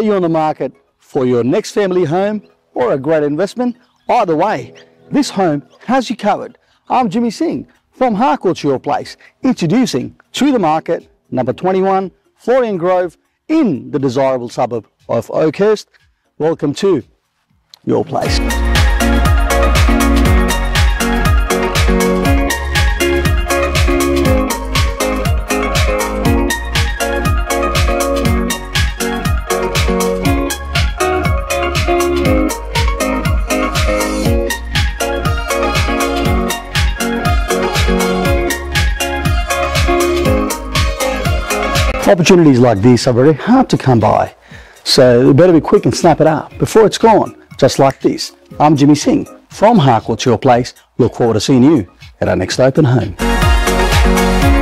you on the market for your next family home or a great investment? Either way, this home has you covered. I'm Jimmy Singh from Oakhurst, your place, introducing to the market number 21 Florian Grove in the desirable suburb of Oakhurst. Welcome to your place. Opportunities like these are very hard to come by, so you better be quick and snap it up before it's gone, just like this. I'm Jimmy Singh from Oakhurst, your place. Look forward to seeing you at our next open home.